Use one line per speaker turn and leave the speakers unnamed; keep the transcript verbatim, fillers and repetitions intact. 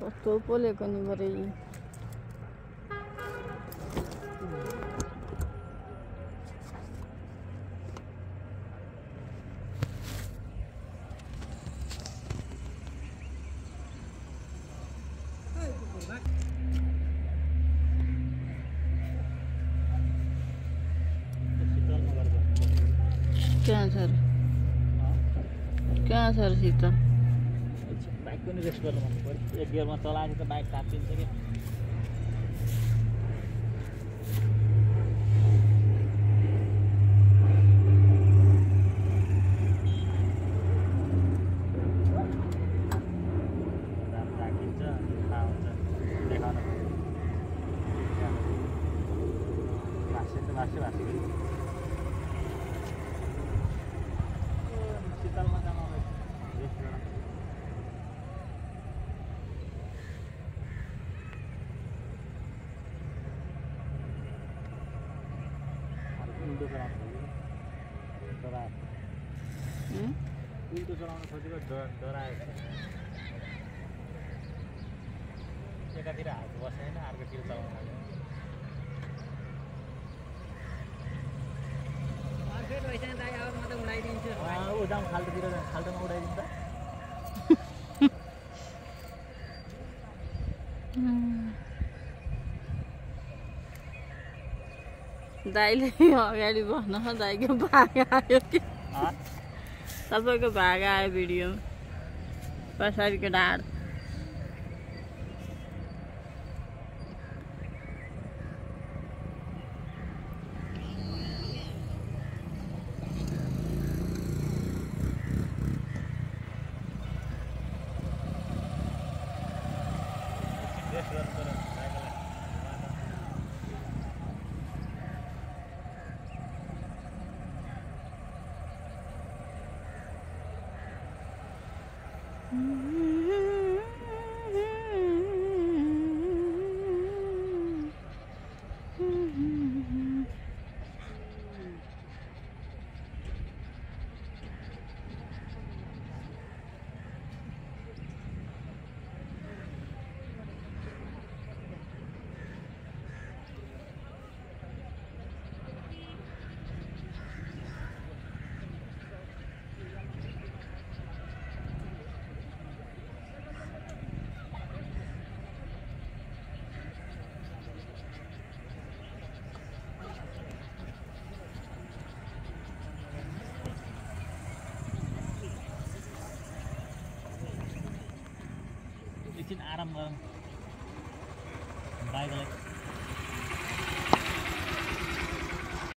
कस्तो पोलेको नि बरे क्या सर क्या सर सीता
बाइक पनि रेस्ट गर्नु मन पर्यो एक गियरमा चलाएको त बाइक तातिन्छ कि दाम राखिन्छ थाहा हुन्छ देखाउन भाष्य त भाष्य भाष्य शीतलमा जानु रेस्ट गर्न उल्टो चलाउनु खोजेको डरायो उल्टो चलाउनु खोजेको डरायो एकातिर हात बसेन अर्कोतिर चलाउनु लाग्यो ऊ जाउँ खाल्टोतिर खाल्टोमा उडाइदिन्छ
दाइले अगाडि बस्न दाइको भाग आयो कि सबैको भाग आयो भिडियो पछाडिको ढाड
एकछिन आराम गरौँ बाइकलाई